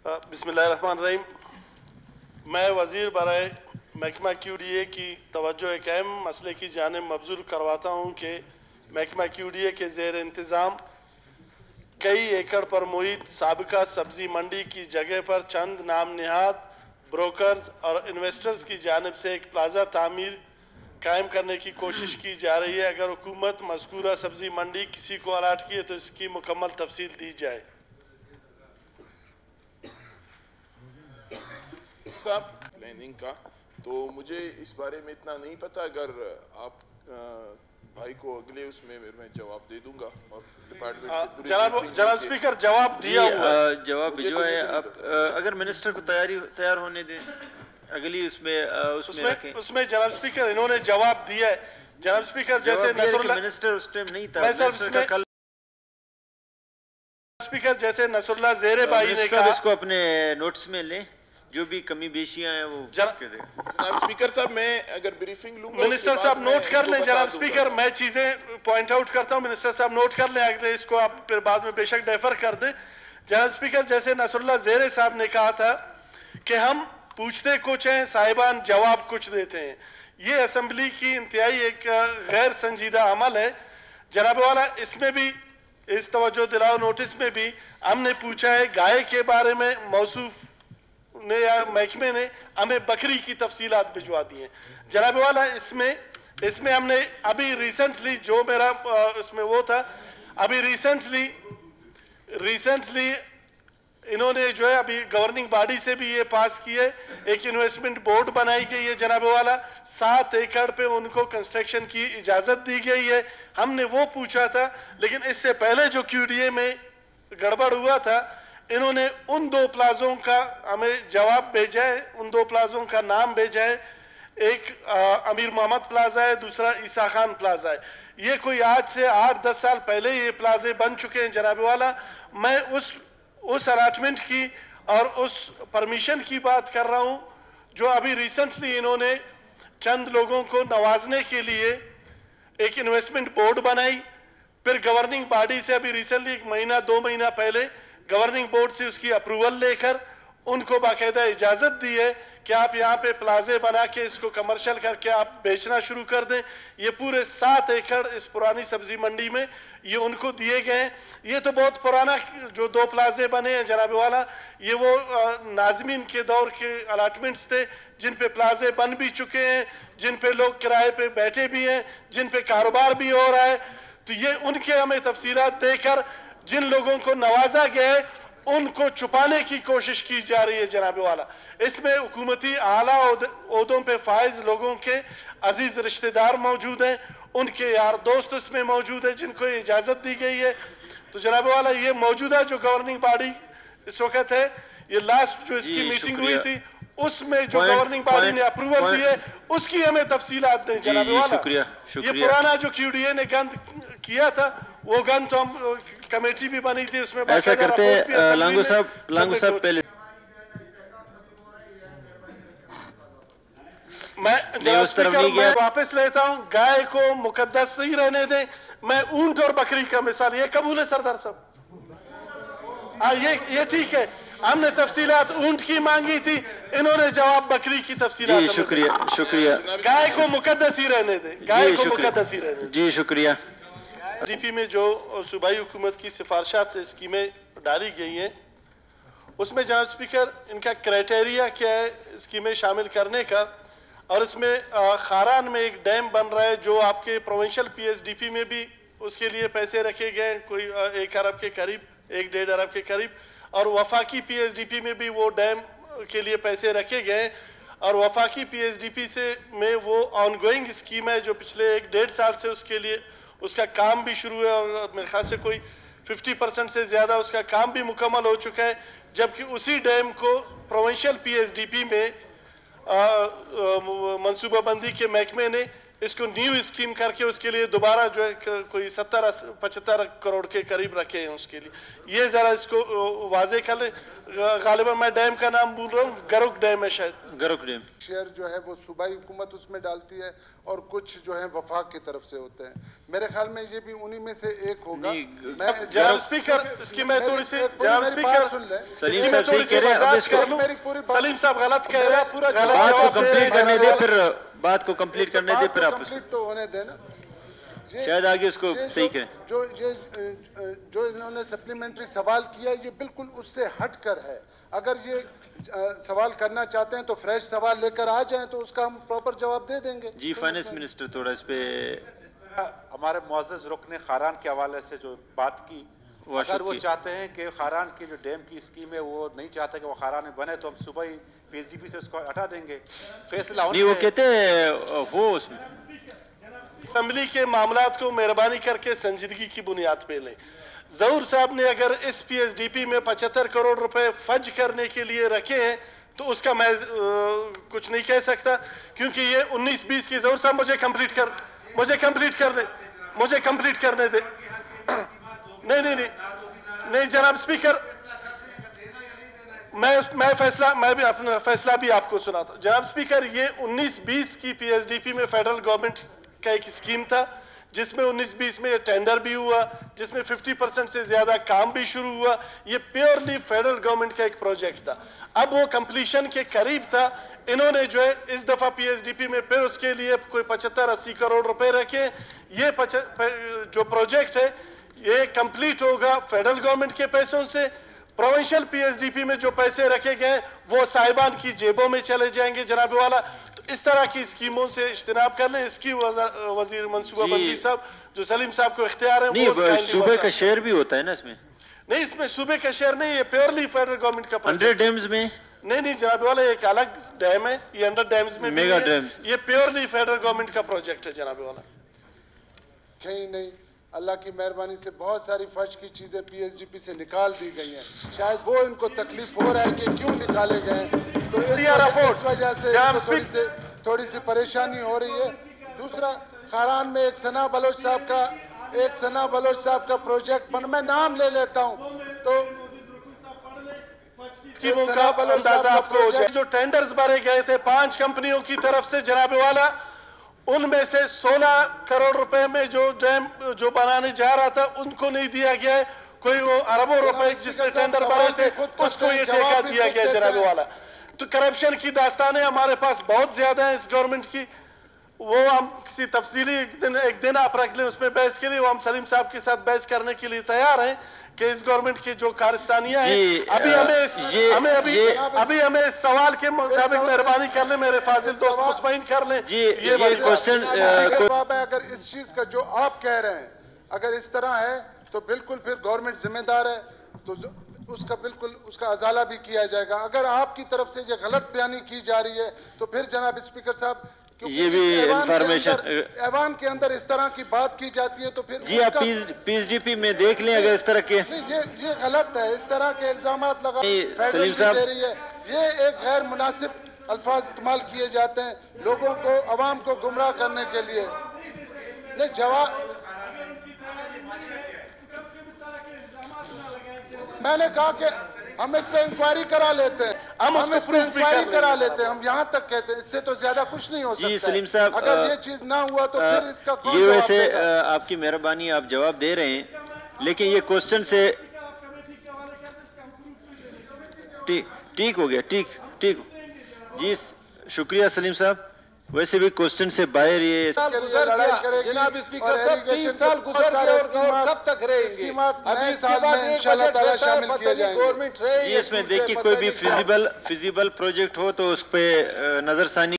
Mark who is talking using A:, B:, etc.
A: बिस्मिल्लाहिर्रहमानिर्रहीम। मैं वज़ीर बराए महकमा QDA की तवज्जो एक अहम मसले की जानिब मबज़ूल करवाता हूँ कि महकमा QDA के ज़ेर इंतज़ाम कई एकड़ पर मुहित साबिका सब्ज़ी मंडी की जगह पर चंद नाम निहाद ब्रोकर्स और इन्वेस्टर्स की जानिब से एक प्लाज़ा तामीर कायम करने की कोशिश की जा रही है। अगर हुकूमत मज़कूरा सब्ज़ी मंडी किसी को अलाट किए तो इसकी मुकम्मल तफसील दी जाए।
B: प्लानिंग का तो मुझे इस बारे में इतना नहीं पता। अगर आप भाई को अगले उसमें मैं जवाब दे दूंगा और डिपार्टमेंट
A: जनाब स्पीकर जवाब दिया हुआ है,
C: जवाब भिजवा है। आप अगर मिनिस्टर को तैयार होने दें अगली उसमें
A: जनाब स्पीकर इन्होंने जवाब दिया है। जनाब स्पीकर जैसे
C: मिनिस्टर उस टाइम नहीं था,
A: कल स्पीकर जैसे नसरुल्लाह ज़ेरे भाई ने कहा,
C: इसको अपने नोट्स में लें, जो भी कमी बेशियां हैं वो
B: जनाब स्पीकर साहब मैं अगर ब्रीफिंग लूंगा
A: मिनिस्टर साहब नोट कर लें। जनाब स्पीकर मैं चीजें पॉइंट आउट करता हूं, मिनिस्टर साहब नोट कर लें, अगले इसको आप फिर बाद में बेशक डेफर कर दें। जनाब स्पीकर जैसे नसरुल्लाह ज़ेरे साहब ने कहा था कि हम पूछते कुछ हैं साहिबान जवाब कुछ देते हैं, ये असेंबली की इंतहाई एक गैर संजीदा अमल है। जनाब वाला इसमें भी इस तवज्जो दिलाओ नोटिस में भी हमने पूछा है गाय के बारे में, मौसूफ ने या महकमे ने हमें बकरी की तफसीलात भिजवा दी हैं। जनाब वाला इसमें हमने अभी रिसेंटली जो मेरा इसमें वो था, अभी रिसेंटली इन्होंने जो है अभी गवर्निंग बॉडी से भी ये पास किए, एक इन्वेस्टमेंट बोर्ड बनाई गई है जनाब वाला, 7 एकड़ पे उनको कंस्ट्रक्शन की इजाज़त दी गई है। हमने वो पूछा था, लेकिन इससे पहले जो QDA में गड़बड़ हुआ था इन्होंने उन 2 प्लाजों का हमें जवाब भेजा है, उन 2 प्लाजों का नाम भेजा है। एक अमीर मोहम्मद प्लाजा है, दूसरा ईसा खान प्लाजा है। ये कोई आज से 8-10 साल पहले ये प्लाजे बन चुके हैं जनाब वाला। मैं उस अलाटमेंट की और उस परमिशन की बात कर रहा हूँ जो अभी रिसेंटली इन्होंने चंद लोगों को नवाजने के लिए एक इन्वेस्टमेंट बोर्ड बनाई, फिर गवर्निंग बॉडी से अभी रिसेंटली 1-2 महीना पहले गवर्निंग बोर्ड से उसकी अप्रूवल लेकर उनको बाकायदा इजाज़त दी है कि आप यहाँ पे प्लाजे बना के इसको कमर्शियल करके आप बेचना शुरू कर दें। ये पूरे 7 एकड़ इस पुरानी सब्जी मंडी में ये उनको दिए गए हैं। ये तो बहुत पुराना जो 2 प्लाजे बने हैं जनाब वाला, ये वो नाज़मीन के दौर के अलाटमेंट्स थे जिन पे प्लाजे बन भी चुके हैं, जिन पे लोग किराए पे बैठे भी हैं, जिन पे कारोबार भी हो रहा है। तो ये उनके हमें तफसीलात देकर जिन लोगों को नवाजा गया है उनको छुपाने की कोशिश की जा रही है जनाब वाला। इसमें हुकूमती आला ओहदों पे फाइज लोगों के अजीज रिश्तेदार मौजूद हैं, उनके यार दोस्त इसमें मौजूद है जिनको इजाज़त दी गई है। तो जनाब वाला ये मौजूदा जो गवर्निंग बॉडी इस वक्त है, ये लास्ट जो इसकी मीटिंग हुई थी उसमें जो गवर्निंग बॉडी ने अप्रूवल दी है उसकी हमें तफसीलात दें जनाब वाला। ये पुराना जो QDA ने गंद किया था वो गंद तो हम कमेटी भी बनी थी उसमें
C: ऐसा करते हैं। लांगू साहब पहले
A: मैं जनाब स्पीकर मैं वापस लेता हूं, गाय को मुकद्दस नहीं रहने दें। मैं ऊंट और बकरी का मिसाल, ये कबूल है सरदार साहब? हाँ ये ठीक है। हमने तफसीलात ऊंट की मांगी थी, इन्होंने जवाब बकरी की तफसीलात।
C: जी शुक्रिया।
A: गाय को मुकद्दस ही रहने दें, गाय को मुकद्दस ही रहने दें।
C: जी शुक्रिया।
A: DP में जो सूबाई हुकूमत की सिफारिशात से स्कीमें डाली गई हैं उसमें जनाब स्पीकर इनका क्राइटेरिया क्या है स्कीमें शामिल करने का, और इसमें खारान में एक डैम बन रहा है जो आपके प्रोविंशियल PSDP में भी उसके लिए पैसे रखे गए हैं, कोई 1 अरब के करीब, 1-1.5 अरब के करीब, और वफाकी PSDP में भी वो डैम के लिए पैसे रखे गए। और वफाकी PSDP से में वो ऑनगोइंग स्कीम है जो पिछले 1-1.5 साल से उसके लिए उसका काम भी शुरू है और मेरे ख्याल से कोई 50% से ज़्यादा उसका काम भी मुकम्मल हो चुका है। जबकि उसी डैम को प्रोविंशियल PSDP में मनसूबाबंदी के महकमे ने इसको न्यू स्कीम करके उसके लिए दोबारा जो है कोई 70-75 करोड़ के करीब रखे हैं उसके लिए, ये ज़रा इसको वाजे कर ले। गालिबा मैं डैम का नाम भूल रहा हूँ, गरुक डैम है शायद, गरुक डैम।
D: शेयर जो है वो सूबाई हुकूमत उसमें डालती है और कुछ जो है वफाक की तरफ से होते हैं। मेरे ख्याल में ये भी उन्हीं में से एक होगा।
A: जनाब स्पीकर, इसकी मैं थोड़ी सी, जनाब स्पीकर इसकी मैं थोड़ी सी वजाहत कर लूं। सलीम साहब गलत कह रहे हैं, पूरा गलत जवाब
C: कंप्लीट करने दे, फिर बात को कंप्लीट करने दे, फिर आप
D: कंप्लीट तो होने देना,
C: शायद आगे उसको सही करें।
D: जो इन्होंने सप्लीमेंट्री सवाल किया ये बिल्कुल उससे हटकर है। अगर ये सवाल करना चाहते हैं तो फ्रेश सवाल लेकर आ जाएं तो उसका हम प्रॉपर जवाब दे देंगे।
C: जी फाइनेंस मिनिस्टर थोड़ा इस पे
E: हमारे मुअज़्ज़ज़ रुकन खारान के हवाले से जो बात की, अगर वो चाहते हैं कि खारान की जो डैम की स्कीम है वो नहीं चाहते कि वो खारान में बने तो हम सुबह ही PSDP से उसको हटा देंगे। फैसला
C: नहीं, वो कहते हो उसमें
A: असेंबली के मामलात को मेहरबानी करके संजीदगी की बुनियाद पे लें। ज़हूर साहब ने अगर इस PSDP में 75 करोड़ रुपए फज करने के लिए रखे हैं तो उसका मैं कुछ नहीं कह सकता, क्योंकि ये 19-20 की, ज़हूर साहब मुझे कंप्लीट करने दे। नहीं जनाब स्पीकर, मैं भी अपना फैसला भी आपको सुनाता हूं। जनाब स्पीकर, ये 19-20 की PSDP में फेडरल गवर्नमेंट का एक स्कीम था जिसमें 19-20 में ये टेंडर भी हुआ, जिसमें 50% से ज्यादा काम भी शुरू हुआ। ये प्योरली फेडरल गवर्नमेंट का एक प्रोजेक्ट था, अब वो कंप्लीशन के करीब था। इन्होंने जो है इस दफा PSDP में फिर उसके लिए कोई 75-80 करोड़ रुपए रखे। ये जो प्रोजेक्ट है ये कंप्लीट होगा फेडरल गवर्नमेंट के पैसों से। प्रोविंशियल PSDP में जो पैसे रखे गए वो साहिबान की जेबों में चले जाएंगे जनाब वाला। तो इस तरह की स्कीमों से इज्तनाब कर लें। इसकी वजीर मनसूबाबंदी साहब जो सलीम साहब को इख्तियार है,
C: वो सूबे का शेयर भी होता है ना इसमें?
A: नहीं, इसमें सूबे का शेयर नहीं, ये प्योरली फेडरल गवर्नमेंट का
C: 100 डैम्स में
A: नहीं जनाब वाला, एक अलग डैम है, ये 100 डैम्स में
C: मेगा डैम्स,
A: ये प्योरली फेडरल गवर्नमेंट का प्रोजेक्ट है जनाब वाला।
D: कहीं नहीं, अल्लाह की मेहरबानी से बहुत सारी फर्श की चीज़ें PSDP से निकाल दी गई हैं। शायद वो इनको तकलीफ हो रहा है कि क्यों निकाले गए, तो इस वजह से थोड़ी सी परेशानी हो रही है। दूसरा, खारान में एक सना बलोच साहब का प्रोजेक्ट मैं नाम ले लेता हूँ तो
A: स्कीमों का अंदाजा आपको हो जाए। जो टेंडर्स भरे गए थे 5 कंपनियों की तरफ से जनाब वाला, उनमें से 16 करोड़ रुपए में जो डैम जो बनाने जा रहा था उनको नहीं दिया गया है। कोई वो अरबों रुपए जिसने टेंडर भरे थे उसको ये ठेका दिया गया जनाब वाला। तो करप्शन की दास्तानें हमारे पास बहुत ज्यादा है इस गवर्नमेंट की। वो हम किसी तफसीली एक दिन आप रख लें उसमें बहस के लिए, वो हम सलीम साहब के साथ बहस करने के लिए तैयार हैं कि इस गवर्नमेंट की जो कारस्तानियां हैं। अभी हमें इस सवाल के मुताबिक मेहरबानी कर लें, मेरे फाजिल दोस्त मुतमईन कर लें।
C: ये क्वेश्चन
D: अगर इस चीज का जो आप कह रहे हैं अगर इस तरह है तो बिल्कुल फिर गवर्नमेंट जिम्मेदार है, तो उसका बिल्कुल उसका अजाला भी किया जाएगा। अगर आपकी तरफ से ये गलत बयानी की जा रही है तो फिर जनाब स्पीकर साहब,
C: ये भी इंफॉर्मेशन
D: ऐवान के अंदर इस तरह की बात की जाती है तो फिर
C: जी आप PSDP में देख लें अगर इस तरह के
D: ये गलत है, इस तरह के इल्जाम लगा
C: सलीम साहब
D: दे रही है। ये एक गैर मुनासिब अल्फाज इस्तेमाल किए जाते हैं लोगों को, अवाम को गुमराह करने के लिए। नहीं, जवाब मैंने कहा कि हम इस पे इंक्वायरी करा लेते हैं, हम इस पे इंक्वायरी करा लेते हैं, हम यहाँ तक कहते हैं, इससे तो ज्यादा कुछ नहीं हो सकता।
C: जी सलीम साहब,
D: अगर ये चीज ना हुआ तो फिर इसका कौन
C: ये वैसे आपकी मेहरबानी, आप जवाब दे रहे हैं, लेकिन ये क्वेश्चन से ठीक हो गया, ठीक जी, शुक्रिया सलीम साहब। वैसे भी क्वेश्चन से बाहर ये
D: जनाब स्पीकर साहब 3 साल गुजर गए और कब तक रहेंगे? अभी साल में इंशाल्लाह ताला शामिल किया जाएगा।
C: इसमें देखिए कोई भी फिजिबल प्रोजेक्ट हो तो उस पे नजरसानी